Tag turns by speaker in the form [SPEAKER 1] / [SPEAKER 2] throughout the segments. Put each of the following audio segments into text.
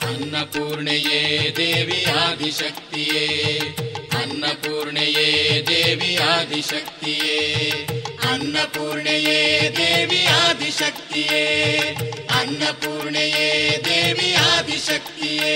[SPEAKER 1] ಅನ್ನಪೂರ್ಣೆಯೇ ದೇವಿ ಆದಿಶಕ್ತಿಯೇ, ಅನ್ನಪೂರ್ಣೆಯೇ ದೇವಿ ಆದಿಶಕ್ತಿಯೇ, ಅನ್ನಪೂರ್ಣೆಯೇ ದೇವಿ ಆದಿಶಕ್ತಿಯೇ, ಅನ್ನಪೂರ್ಣೆಯೇ ದೇವಿ ಆದಿಶಕ್ತಿಯೇ.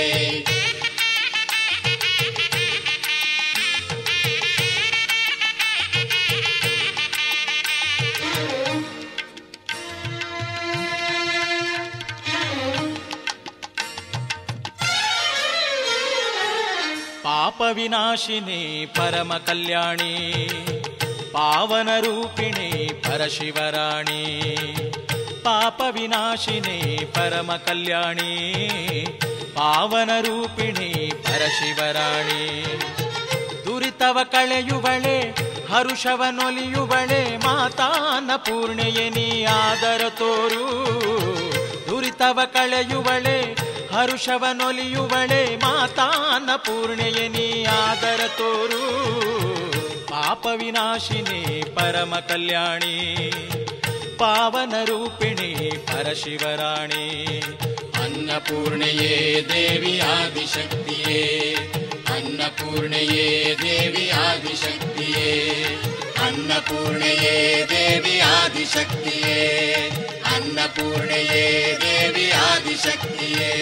[SPEAKER 2] ಪಾಪ ವಿನಾಶಿನಿ ಪರಮ ಕಲ್ಯಾಣಿ, ಪಾವನ ರೂಪಿಣಿ ಪರಶಿವರಾಣಿ. ಪಾಪ ವಿನಾಶಿನಿ ಪರಮ ಕಲ್ಯಾಣಿ, ಪಾವನ ರೂಪಿಣಿ ಪರಶಿವರಾಣಿ. ದುರಿತವ ಕಳೆಯುವಳೆ ಹರುಷವನೊಲಿಯುವಳೆ ಮಾತಾ ಅನ್ನಪೂರ್ಣೆಯೇ ನೀ ಆದರ ತೋರು. ದುರಿತವ ಕಳೆಯುವಳೆ ಹರುಷವನೊಲಿಯುವಳೆ ಮಾತಾ ಅನ್ನಪೂರ್ಣೆಯೇ ನೀ ಆದರ ತೋರು. ಪಾಪ ವಿನಾಶಿನಿ ಪರಮ ಕಲ್ಯಾಣಿ, ಪಾವನ ರೂಪಿಣಿ ಪರಶಿವರಾಣಿ.
[SPEAKER 1] ಅನ್ನಪೂರ್ಣೆಯೇ ದೇವಿ ಆದಿಶಕ್ತಿಯೇ, ಅನ್ನಪೂರ್ಣೆಯೇ ದೇವಿ ಆದಿಶಕ್ತಿಯೇ, ಅನ್ನಪೂರ್ಣೆಯೇ ದೇವಿ ಆದಿಶಕ್ತಿಯೇ, ಅನ್ನಪೂರ್ಣೆಯೇ ದೇವಿ ಆದಿಶಕ್ತಿಯೇ.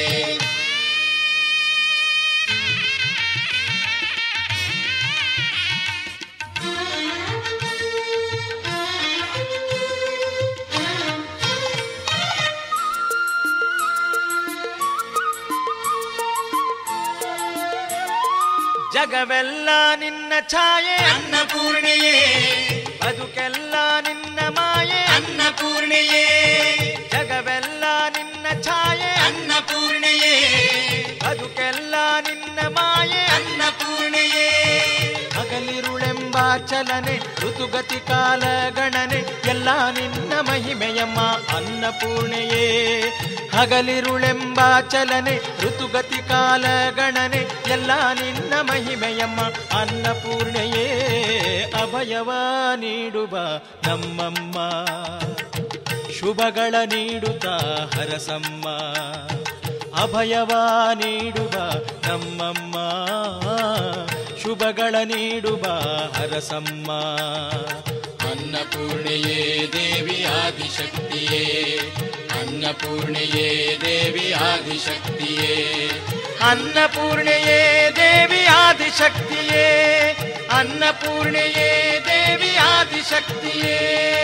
[SPEAKER 2] ಜಗವೆಲ್ಲ ನಿನ್ನ ಛಾಯೆ
[SPEAKER 1] ಅನ್ನಪೂರ್ಣೆಯೇ,
[SPEAKER 2] ಬದುಕೆಲ್ಲ ನಿನ್ನ ಮಾಯೆ
[SPEAKER 1] ಅನ್ನಪೂರ್ಣೆಯೇ,
[SPEAKER 2] ಜಗವೆಲ್ಲ ನಿನ್ನ ಛಾಯೆ
[SPEAKER 1] ಅನ್ನಪೂರ್ಣೆಯೇ,
[SPEAKER 2] ಬದುಕೆಲ್ಲ ನಿನ್ನ ಮಾಯೆ
[SPEAKER 1] ಅನ್ನಪೂರ್ಣೆಯೇ.
[SPEAKER 2] ಹಗಲಿರುಳೆಂಬ ಚಲನೆ ಋತುಗತಿ ಕಾಲ ಗಣನೆ ಎಲ್ಲ ನಿನ್ನ ಮಹಿಮೆಯಮ್ಮ ಅನ್ನಪೂರ್ಣೆಯೇ. ಹಗಲಿರುಳೆಂಬ ಚಲನೆ ಋತುಗತಿ ಕಾಲ ಗಣನೆ ಎಲ್ಲ ನಿನ್ನ ಮಹಿಮೆಯಮ್ಮ ಅನ್ನಪೂರ್ಣೆಯೇ. ಅಭಯವ ನೀಡುವ ನಮ್ಮಮ್ಮ, ಶುಭಗಳ ನೀಡುತ್ತಾ ಹರಸಮ್ಮ. ಅಭಯವ ನೀಡುವ ನಮ್ಮಮ್ಮ, ಶುಭಗಳ ನೀಡುವ ಹರಸಮ್ಮ.
[SPEAKER 1] ಅನ್ನಪೂರ್ಣೆಯೇ ದೇವಿ ಆದಿಶಕ್ತಿಯೇ, ಅನ್ನಪೂರ್ಣೆಯೇ ದೇವಿ ಆದಿಶಕ್ತಿಯೇ,
[SPEAKER 2] ಅನ್ನಪೂರ್ಣೆಯೇ ದೇವಿ ಆದಿಶಕ್ತಿಯೇ, ಅನ್ನಪೂರ್ಣೆಯೇ ದೇವಿ ಆದಿಶಕ್ತಿಯೇ.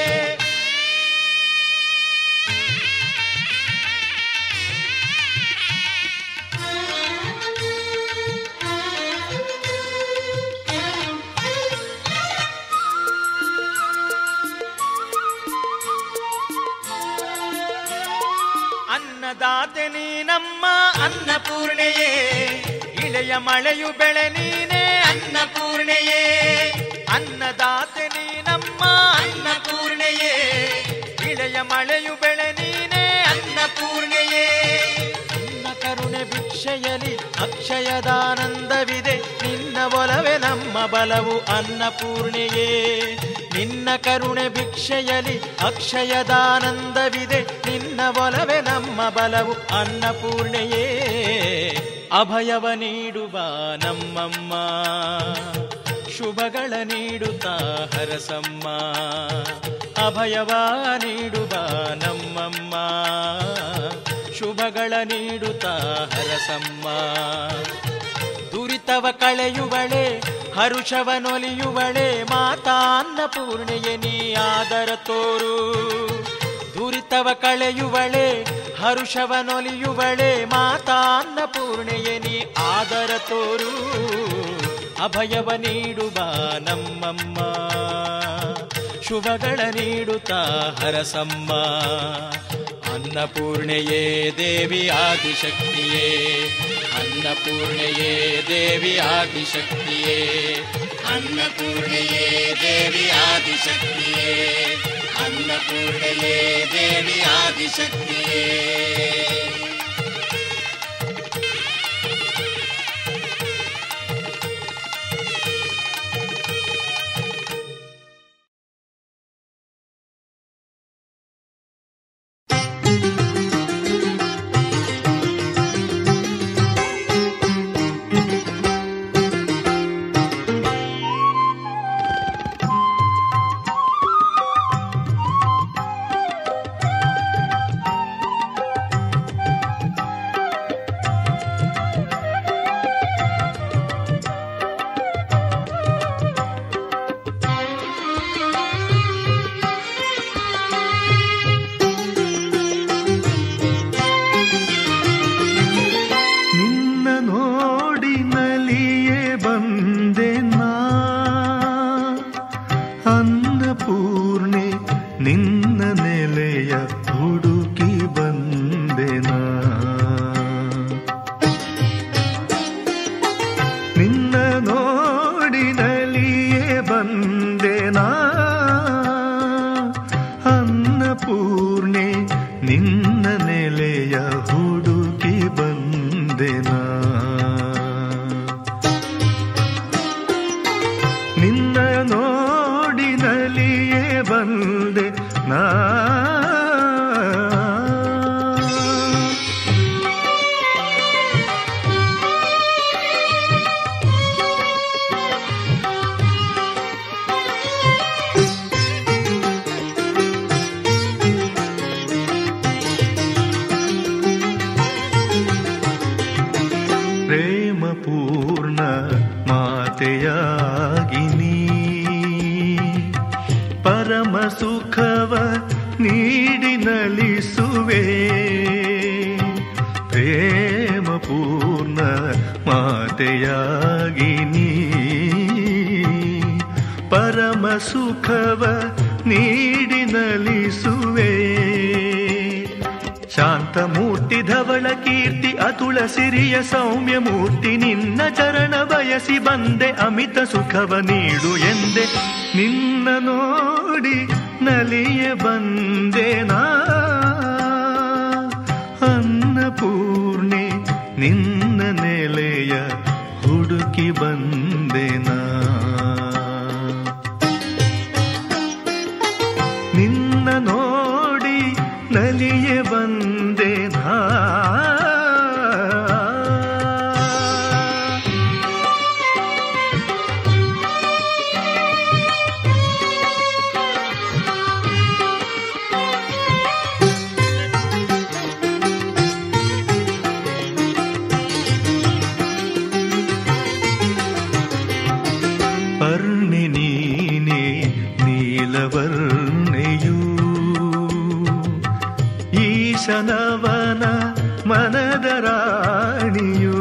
[SPEAKER 2] ಅನ್ನದಾತೆ ನೀನಮ್ಮ ಅನ್ನಪೂರ್ಣೆಯೇ, ಇಳೆಯ ಮಳೆಯು ಬೆಳೆ ನೀನೇ ಅನ್ನಪೂರ್ಣೆಯೇ. ಅನ್ನದಾತೆ ನೀನಮ್ಮ ಅನ್ನಪೂರ್ಣೆಯೇ, ಇಳೆಯ ಮಳೆಯು ಬೆಳೆ ನೀನೇ ಅನ್ನಪೂರ್ಣೆಯೇ. ನಿನ್ನ ಕರುಣೆ ಭಿಕ್ಷೆಯಲಿ ಅಕ್ಷಯದಾನಂದವಿದೆ, ನಿನ್ನ ಒಲವೇ ನಮ್ಮ ಬಲವು ಅನ್ನಪೂರ್ಣೆಯೇ. ನಿನ್ನ ಕರುಣೆ ಭಿಕ್ಷೆಯಲಿ ಅಕ್ಷಯದಾನಂದವಿದೆ, ನಿನ್ನ ಒಲವೇ ನಮ್ಮ ಬಲವು ಅನ್ನಪೂರ್ಣೆಯೇ. ಅಭಯವ ನೀಡುವ ನಮ್ಮಮ್ಮ, ಶುಭಗಳ ನೀಡುತ್ತಾ ಹರಸಮ್ಮ. ಅಭಯವ ನೀಡುವ ನಮ್ಮಮ್ಮ, ಶುಭಗಳ ನೀಡುತ್ತಾ ಹರಸಮ್ಮ. ದುರಿತವ ಕಳೆಯುವಳೆ ಹರುಷವನೊಲಿಯುವಳೆ ಮಾತಾ ಅನ್ನಪೂರ್ಣೆಯೇ ನೀ ಆದರ ತೋರು. ದುರಿತವ ಕಳೆಯುವಳೆ ಹರುಷವನೊಲಿಯುವಳೆ ಮಾತಾ ಅನ್ನಪೂರ್ಣೆಯೇ ನೀ ಆದರ ತೋರು. ಅಭಯವ ನೀಡುವ ನಮ್ಮಮ್ಮ, ಶುಭಗಳ ನೀಡುತ್ತಾ ಹರಸಮ್ಮ. ಅನ್ನಪೂರ್ಣೆಯೇ ದೇವಿ ಆದಿಶಕ್ತಿಯೇ, ಅನ್ನಪೂರ್ಣೆಯೇ ದೇವಿ ಆದಿಶಕ್ತಿಯೇ, ಅನ್ನಪೂರ್ಣೆಯೇ ದೇವಿ ಆದಿಶಕ್ತಿಯೇ, ಅನ್ನಪೂರ್ಣೆಯೇ ದೇವಿ ಆದಿಶಕ್ತಿಯೇ.
[SPEAKER 3] ಹುಡುಕಿ ಬಂದೆನಾ. ನಿನ್ನ ನೋಡಿ ನಲಿಯೇ ಬಂದೆ ನಾ. ಪ್ರೇಮಪೂರ್ಣ ಮಾತೆಯಾಗಿನಿ ಪರಮ ಸುಖವ ನೀಡಿ ನಲಿಸುವೆ. ಪ್ರೇಮಪೂರ್ಣ ಮಾತೆಯಾಗಿನಿ ಪರಮ ಸುಖವ ನೀಡಿ ನಲಿಸುವೆ. ಶಾಂತಮೂರ್ತಿ ಧವಳ ಕೀರ್ತಿ ಅತುಳ ಸಿರಿಯ ಸೌಮ್ಯ ಮೂರ್ತಿ ನಿನ್ನ ಚರಣ ಬಯಸಿ ಬಂದೆ ಅಮಿತ ಸುಖವ ನೀಡು ಎಂದೆ. ನಿನ್ನ ನೋಡಿ ನಲಿಯ ಬಂದೆ ನಾ. ಅನ್ನಪೂರ್ಣೆ ನಿನ್ನ ನೆಲೆಯ ಹುಡುಕಿ ಬಂದೆ ನಾ. ನಿನ್ನ ನೋಡಿ ನಲಿಯ ಬಂದೆ ನಾ. ಪರ್ಣಿ ನೀನೆ ನೀಲವರ್ಣೆಯೂ ಈಶನವನ ಮನದ ರಾಣಿಯೂ.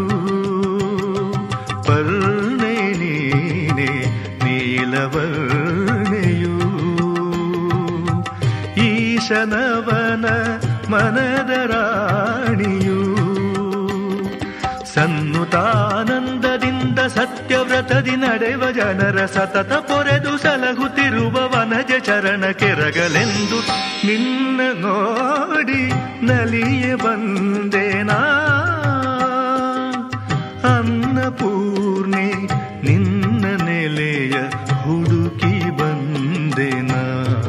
[SPEAKER 3] ಪರ್ಣಿ ನೀನೆ ನೀಲವರ್ಣೆಯೂ ಈಶನವನ ಮನದ ರಾಣಿಯೂ. ಸನ್ನುತಾನಂದದಿಂದ ಸತ್ಯವ್ರತದಿ ನಡೆವ ಜನರ ಸತತ ಪೊರೆದು ಸಲಹುತ್ತಿರುವ ವನಜ ಚರಣ ಕೆರಗಲೆಂದು ನಿನ್ನ ನೋಡಿ ನಲಿಯ ಬಂದೆ ನಾ. ಅನ್ನಪೂರ್ಣೆ ನಿನ್ನ ನೆಲೆಯ ಹುಡುಕಿ ಬಂದೆ ನಾ.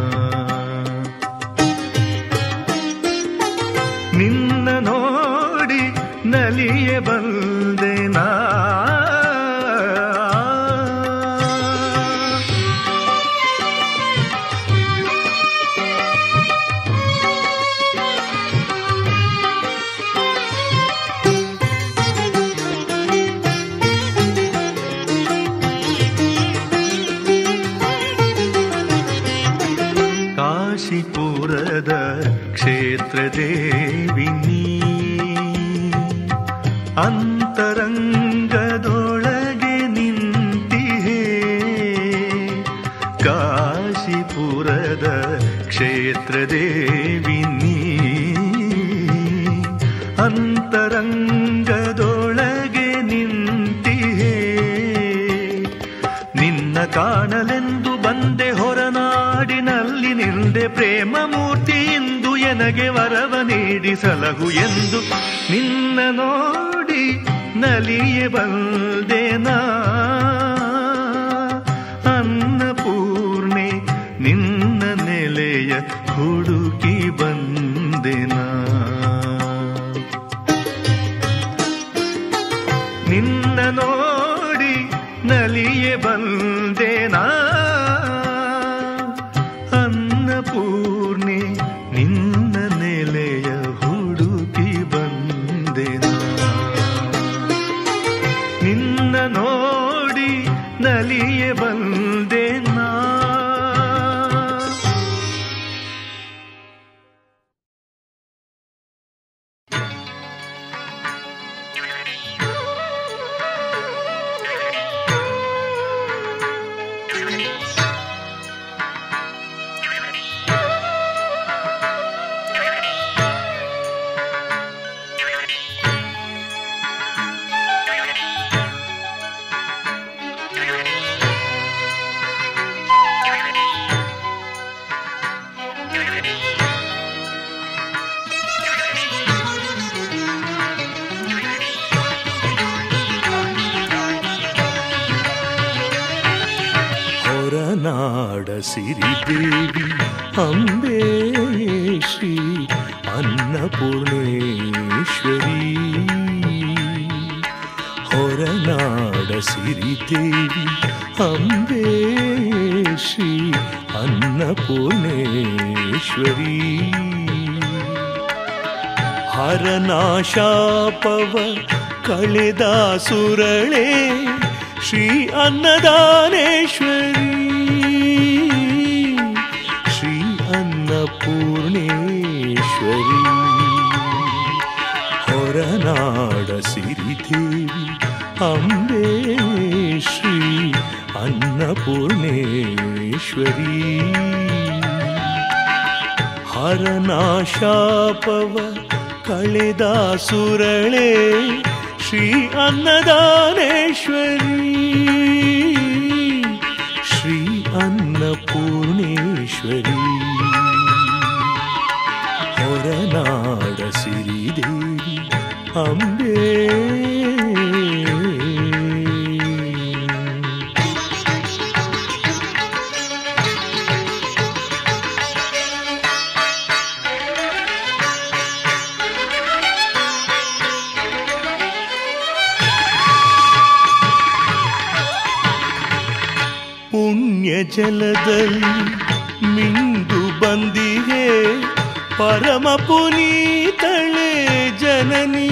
[SPEAKER 3] ನಿನ್ನ ನೋಡಿ ನಲಿಯ ಬಂದೆ ನಾ. ಕಾಶಿಪುರದ ಕ್ಷೇತ್ರ ದೇವಿನಿ ಅಂತರಂಗದೊಳಗೆ ನಿಂತಿಹೇ. ಕಾಶಿಪುರದ ಕ್ಷೇತ್ರ ದೇವಿನಿ ಅಂತರಂಗದೊಳಗೆ ನಿಂತಿಹೇ. ನಿನ್ನ ಕಾಣಲೆಂದು ಬಂದೆ ಹೊರನಾಡಿನಲ್ಲಿ ನಿಂದೆ ಪ್ರೇಮ ಮೂರ್ತಿ ಇಂದು ಎನಗೆ ವರವ ನೀಡಿ ಸಲಹು ಎಂದು. ನಿನ್ನ ನೋಡಿ ನಲಿಯ ಬಂದೆ ನಾ. ಅನ್ನಪೂರ್ಣೆ ನಿನ್ನ ನೆಲೆಯ ಹುಡುಕಿ ಬಂದೆ ನಾ. ನಿನ್ನ ನೋಡಿ ನಲಿಯ ಬಂದೆ ನಾ. ಅನ್ನಪೂರ್ಣೆ ನಿನ್ನ ನೆಲೆಯ ಹುಡುಕಿ ಬಂದೆ ನಾ. ನಿನ್ನ ನೋಡಿ ನಲಿಯ ಬಂದೆ ನಾ. ಸಿರಿದೇವಿ ಅಂಬೆ ಶ್ರೀ ಅನ್ನಪೂರ್ಣೇಶ್ವರಿ ಹೊರನಾಡ ಸಿರಿದೇವಿ ಅಂಬೆ ಶ್ರೀ ಅನ್ನಪೂರ್ಣೇಶ್ವರಿ ಹರನಾಶಾಪವ ಕಳೆದ ಸುರಳೆ ಶ್ರೀ ಅನ್ನದಾನೇಶ್ವರಿ ಶ್ರೀ ಅನ್ನಪೂರ್ಣೇಶ್ವರಿ ಹೊರನಾಡ ಸಿರಿದೇವಿ ಅಂಬೆ ಶ್ರೀ ಅನ್ನಪೂರ್ಣೇಶ್ವರಿ ಹರನಾಶಾಪವ ಕಳೆದ ಸುರಳೆ ಶ್ರೀ ಅನ್ನದಾನೇಶ್ವರಿ ಶ್ರೀ ಅನ್ನಪೂರ್ಣೇಶ್ವರಿ ಹೊರನಾಡ ಸಿರಿದೇವಿ ಅಂಬೆ ಪುಣ್ಯ ಜಲದಲ್ಲಿ ಮಿಂದು ಬಂದಿಗೆ ಪರಮ ಪುನೀತಳೆ ಜನನೀ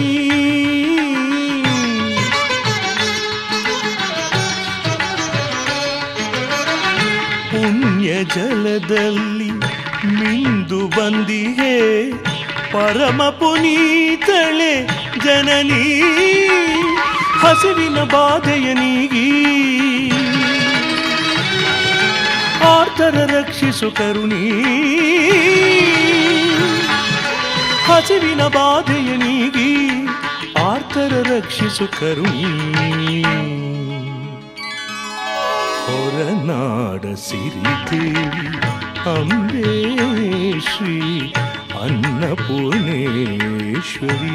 [SPEAKER 3] ಪುಣ್ಯ ಜಲದಲ್ಲಿ ಮಿಂದು ಬಂದಿಗೆ ಪರಮ ಪುನೀತಳೆ ಜನನೀ ಹಸಿವಿನ ಬಾಧೆಯ ನೀಗಿ ಆರ್ತರ ರಕ್ಷಿಸು ಕರುಣಿ ಹಸಿವಿನ ಬಾಧೆಯ ನೀಗಿ ಆರ್ತರ ರಕ್ಷಿಸು ಕರುಣಿ ಹೊರನಾಡ ಸಿರಿದೇವಿ ಅಂಬೆ ಶ್ರೀ ಅನ್ನಪೂರ್ಣೇಶ್ವರಿ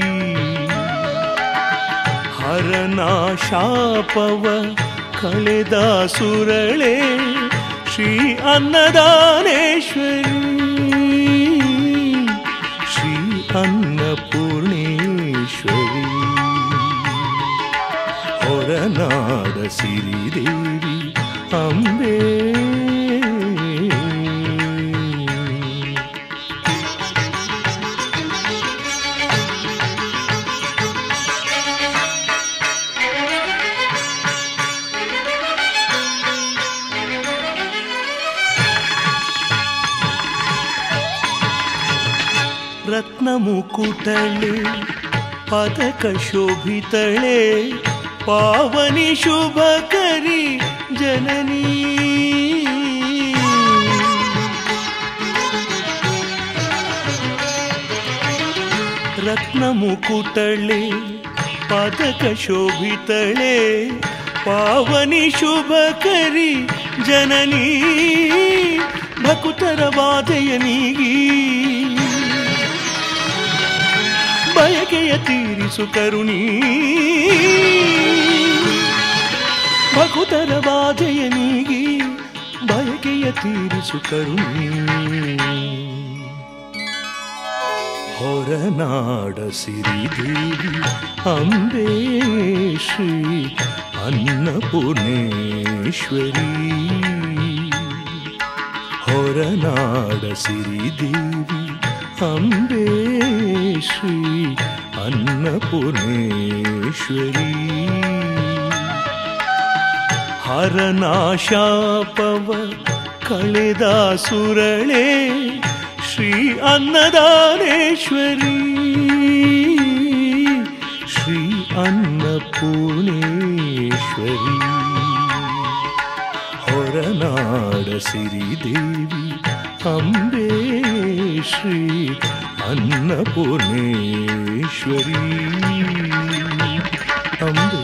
[SPEAKER 3] ಹರನಾಶಾಪವ ಕಳೆದ ಸುರಳೆ ಶ್ರೀ ಅನ್ನದಾನೇಶ್ವರಿ ಶ್ರೀ ಅನ್ನಪೂರ್ಣೇಶ್ವರಿ ಹೊರನಾಡ ಸಿರಿದೇವಿ ಅಂಬೆ ರತ್ನಮುಕುಟಳೆ ಪದಕ ಶೋಭಿತಳೆ ಪಾವನಿ ಶುಭಕರಿ ಜನನೀ ರತ್ನಮುಕುಟಳೆ ಪದಕ ಶೋಭಿತಳೆ ಪಾವನಿ ಶುಭಕರಿ ಜನನೀ ಭಕುತರ ಬಾಧೆಯ ನೀಗಿ ಬಯಕೆಯ ತೀರಿಸು ಕರುಣಿ ಭಕುತರ ಬಾಧೆಯ ನೀಗಿ ಬಯಕೆಯ ತೀರಿಸು ಕರುಣಿ ಹೊರನಾಡ ಸಿರಿದೇವಿ ಅಂಬೆ ಶ್ರೀ ಅನ್ನಪೂರ್ಣೇಶ್ವರಿ ಹೊರನಾಡ ಸಿರಿದೇವಿ ಅಂಬೆ ಶ್ರೀ ಅನ್ನಪೂರ್ಣೇಶ್ವರಿ ಹರನಾಶಾಪವ ಕಳೆದ ಸುರಳೆ ಶ್ರೀ ಅನ್ನದಾನೇಶ್ವರಿ ಶ್ರೀ ಅನ್ನಪೂರ್ಣೇಶ್ವರಿ ಹೊರನಾಡ ಸಿರಿದೇವಿ ಅಂಬೆ ಶ್ರೀ ಅನ್ನಪೂರ್ಣೇಶ್ವರಿ ಅಂಬೆ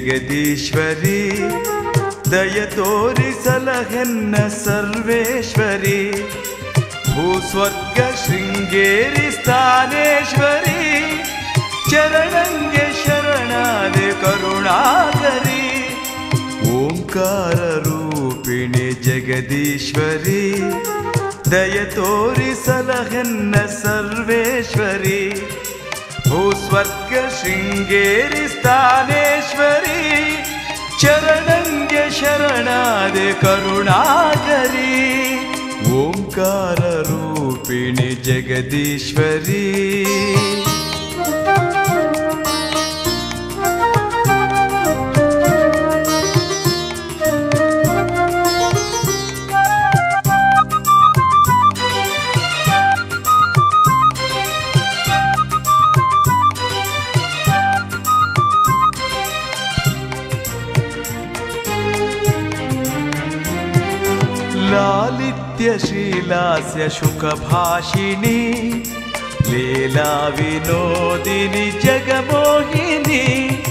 [SPEAKER 3] ಜಗದೀಶ್ವರಿ ದಯ ತೋರಿಸಲಹೆನ್ನ ಸರ್ವೇಶ್ವರಿ ಭೂಸ್ವರ್ಗ ಶೃಂಗೇರಿ ಸ್ಥಾನೇಶ್ವರಿ ಚರಣಂಗೆ ಶರಣಾದೆ ಕರುಣಾಕರಿ ಓಂಕಾರ ರೂಪಿಣಿ ಜಗದೀಶ್ವರಿ ದಯ ತೋರಿಸಲಹೆನ್ನ ಸರ್ವೇಶ್ವರಿ ಭೂಸ್ವರ್ಗ ಶೃಂಗೇರಿ ಸ್ಥಾನೇಶ್ವರಿ ಚರಣಂಗೆ ಶರಣಾದೆ ಕರುಣಾಕರಿ ಓಂಕಾರ ರೂಪಿಣಿ ಜಗದೀಶ್ವರಿ शीलास्य शुकभाषिणी लीला विनोदिनी जगमोहिनी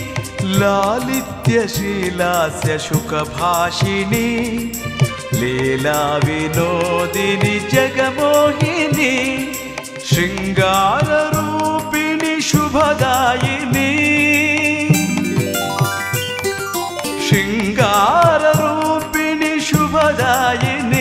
[SPEAKER 3] लालित्यशीलास्य शुकभाषिणी लीला विनोदिनी जगमोहिनी शृंगाररूपिणी शुभदायिनी शृंगाररूपिणी शुभदायिनी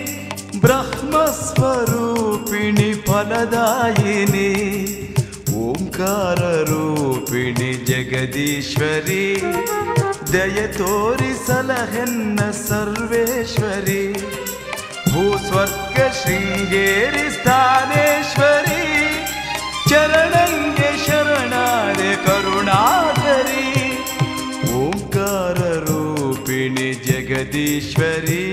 [SPEAKER 3] ब्रह्मस्वरूपिणि फलदायिनी ओंकार रूपिणि जगदीश्वरी दय तोरिसलहेन्न सर्वेश्वरी भूस्वर्ग शृंगेरी स्थानेश्वरी चरणंगे शरणारे करुणाकरी ओंकार रूपिणि जगदीश्वरी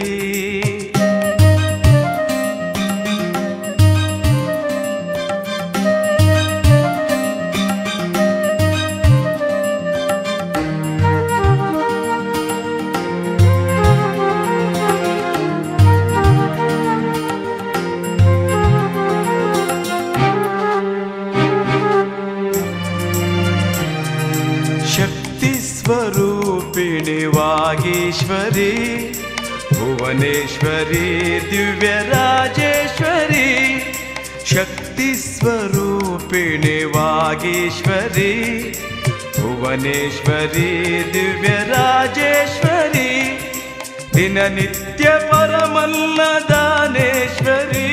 [SPEAKER 3] स्वरूपिणि वागीश्वरी भुवनेश्वरी दिव्यराजेश्वरी शक्ति स्वरूपिणि वागीश्वरी भुवनेश्वरी दिव्यराजेश्वरी दिननित्य परमन्नदानेश्वरी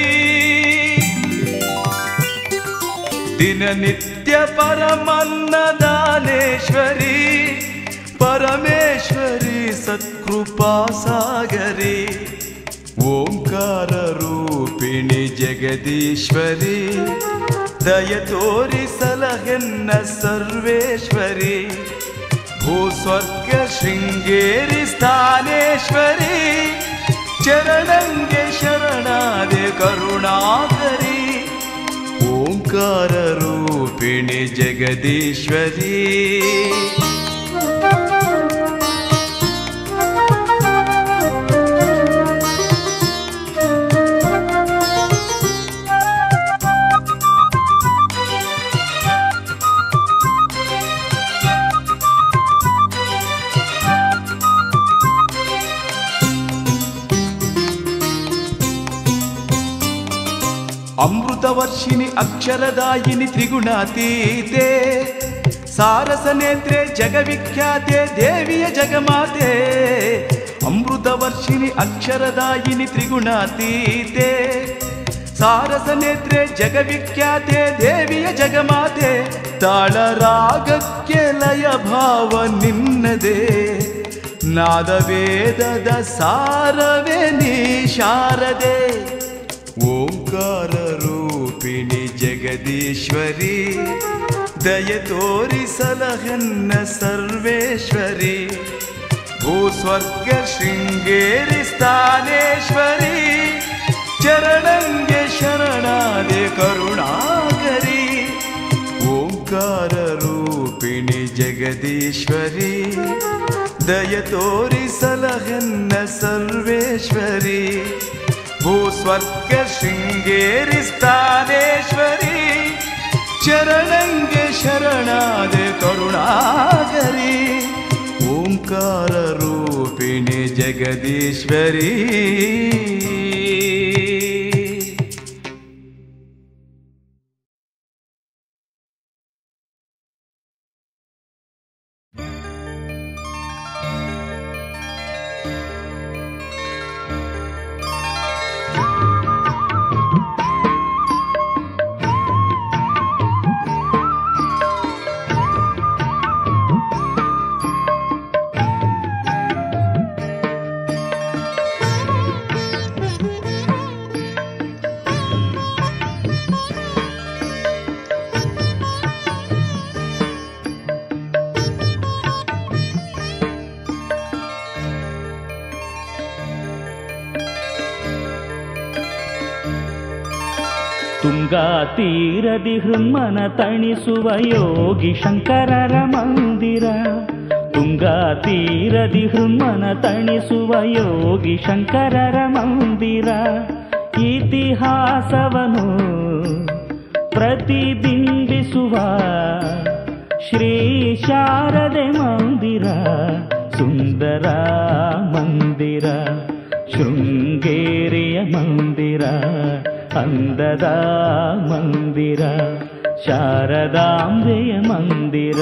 [SPEAKER 3] दिननित्य परमन्नदानेश्वरी परमेश्वरी सत्कृपा सागरी ओंकार रूपिणि जगदीश्वरी दय तोरिसलहेन्न सर्वेश्वरी भूस्वर्ग शृंगेरी स्थानेश्वरी चरणंगे शरणादे करुणाकरी ओंकार रूपिणि जगदीश्वरी अमृतवर्षिणि अक्षरदायिनि त्रिगुणातीते सारसनेत्रे जगविख्याते देवीय जगमाते अमृतवर्षिणि अक्षरदायिनि त्रिगुणातीते सारसनेत्रे जगविख्याते देवीय जगमाते ताळरागक्के लय भाव निन्नदे नादवेदद सारवे नी शारदे ओंकार रूपिणि जगदीश्वरी दय तोरिसलहेन्न सर्वेश्वरी भूस्वर्ग शृंगेरी स्थानेश्वरी चरणंगे शरणादे करुणाकरी ओंकार रूपिणि जगदीश्वरी दय तोरिसलहेन्न सर्वेश्वरी भूस्वर्ग शृंगेरी स्थानेश्वरी चरणंगे शरणादे करुणाकरी ಓಂಕಾರ ರೂಪಿಣಿ ಜಗದೀಶ್ವರಿ
[SPEAKER 4] ತುಂಗಾ ತೀರದಿ ಹೃನ್ಮನ ತಣಿಸುವ ಯೋಗಿ ಶಂಕರರ ಮಂದಿರ. ತುಂಗಾ ತೀರದಿ ಹೃನ್ಮನ ತಣಿಸುವ ಯೋಗಿ ಶಂಕರರ ಮಂದಿರ. ಇತಿಹಾಸವನು ಪ್ರತಿಬಿಂಬಿಸುವ ಶ್ರೀ ಶಾರದೆ ಮಂದಿರ. ಸುಂದರ ಮಂದಿರ, ಶೃಂಗೇರಿಯ ಮಂದಿರ, ಅಂದದ ಮಂದಿರ, ಶಾರದಾಂಬೆಯ ಮಂದಿರ.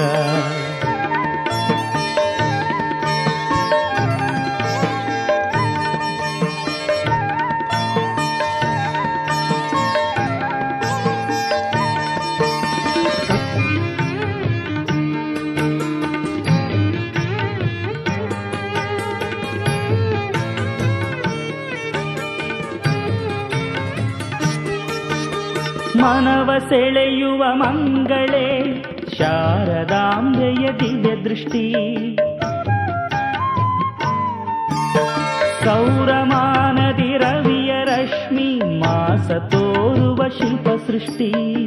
[SPEAKER 4] ಮನವ ಸೆಳೆಯುವ ಮಂಗಳೇ ಶಾರದಾಂಬೆಯ ದಿವ್ಯ ದೃಷ್ಟಿ. ಸೌರಮಾನದಿ ರವಿಯ ರಶ್ಮಿ ಮಾಸ ತೋರುವ ಶಿಲ್ಪ ಸೃಷ್ಟಿ.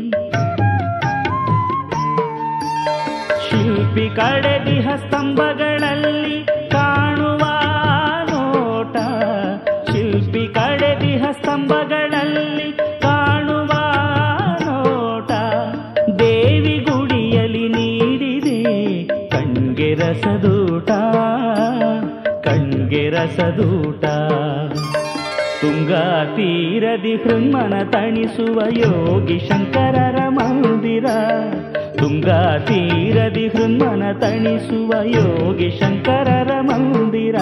[SPEAKER 4] ಶಿಲ್ಪಿ ಕಡೆದಿಹ ಸ್ತಂಭಗಳಲ್ಲಿ ಕಾಣುವ ನೋಟ. ಶಿಲ್ಪಿ ಕಡೆದಿಹ ಸ್ತಂಭಗಳಲ್ಲಿ ಕಾಣುವ ನೋಟ. ದೇವಿ ಗುಡಿಯಲ್ಲಿ ನೀಡಿದೆ ಕಣ್ಗೆ ರಸದೂಟ, ಕಣ್ಗೆ ರಸದೂಟ. ತುಂಗಾ ತೀರದಿ ಹೃನ್ಮನ ತಣಿಸುವ ಯೋಗಿ ಶಂಕರರ ಮಂದಿರ. ತುಂಗಾ ತೀರದಿ ಹೃನ್ಮನ ತಣಿಸುವ ಯೋಗಿ ಶಂಕರರ ಮಂದಿರ.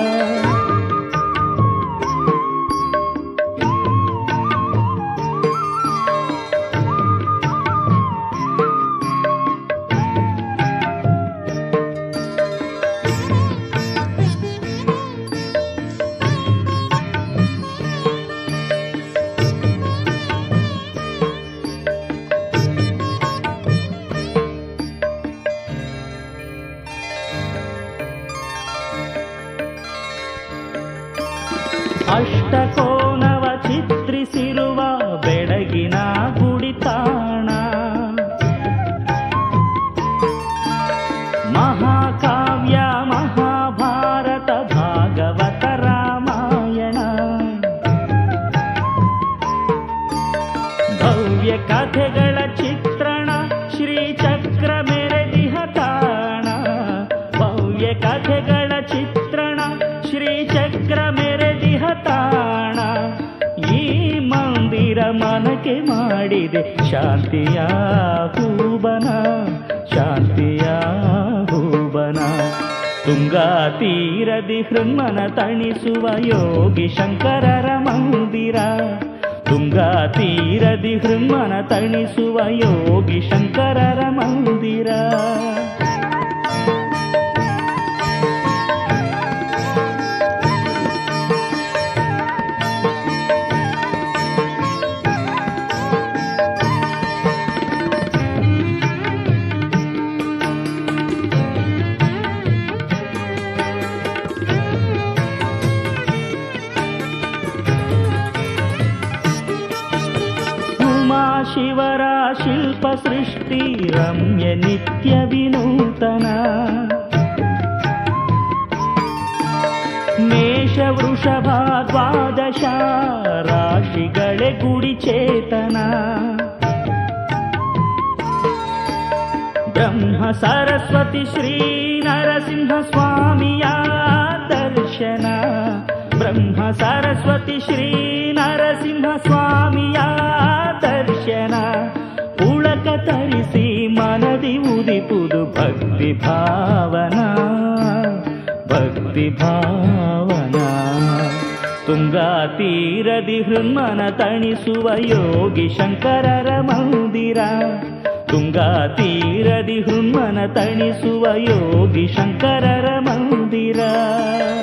[SPEAKER 4] ಅಷ್ಟಕೋನವ ಚಿತ್ರಿಸಿರುವ ಬೆಳಗಿನ ಗುಡಿತಾಣ. ಮಹಾಕಾವ್ಯ ಮಹಾಭಾರತ ಭಾಗವತ ರಾಮಾಯಣ. ಭವ್ಯ ಕಥೆಗಳ ಚಿತ್ರಣ ಶ್ರೀಚಕ್ರ ಮೆರೆದಿಹ ತಾಣ. ಭವ್ಯ ಕಥೆಗಳ ಚಿತ್ರಣ ಶ್ರೀಚಕ್ರ ಮೆರೆದಿಹ ತಾಣ. ಈ ಮಂದಿರ ಮನಕ್ಕೆ ಮಾಡಿದೆ ಶಾಂತಿಯ ಹೂಬನ, ಶಾಂತಿಯ ಹೂಬನ. ತುಂಗಾ ತೀರದಿ ಹೃನ್ಮನ ತಣಿಸುವ ಯೋಗಿ ಶಂಕರರ ಮಂದಿರ. ತುಂಗಾ ತೀರದಿ ಹೃನ್ಮನ ತಣಿಸುವ ಯೋಗಿ ಶಂಕರರ ಮಂದಿರ. ಶಿವರ ಶಿಲ್ಪ ಸೃಷ್ಟಿ ರಮ್ಯ ನಿತ್ಯ ವಿನೂತನ. ಮೇಷ ವೃಷಭ ದ್ವಾದಶ ರಾಶಿಗಳೇ ಗುಡಿ ಚೇತನ. ಬ್ರಹ್ಮ ಸರಸ್ವತಿ ಶ್ರೀ ನರಸಿಂಹ ಸ್ವಾಮಿಯ ದರ್ಶನ. ಬ್ರಹ್ಮ ಸರಸ್ವತಿ ಶ್ರೀ ನರಸಿಂಹ ಸ್ವಾಮಿಯ ದರ್ಶನ. ಉಳಕ ತರಿಸಿ ಮನದಿ ಉದಿಪುದು ಭಕ್ತಿ ಭಾವನಾ, ಭಕ್ತಿ ಭಾವನಾ. ತುಂಗಾ ತೀರದಿ ಹೃನ್ಮನ ತಣಿಸುವ ಯೋಗಿ ಶಂಕರರ ಮಂದಿರ. ತುಂಗಾ ತೀರದಿ ಹೃನ್ಮನ ತಣಿಸುವ ಯೋಗಿ ಶಂಕರರ ಮಂದಿರ.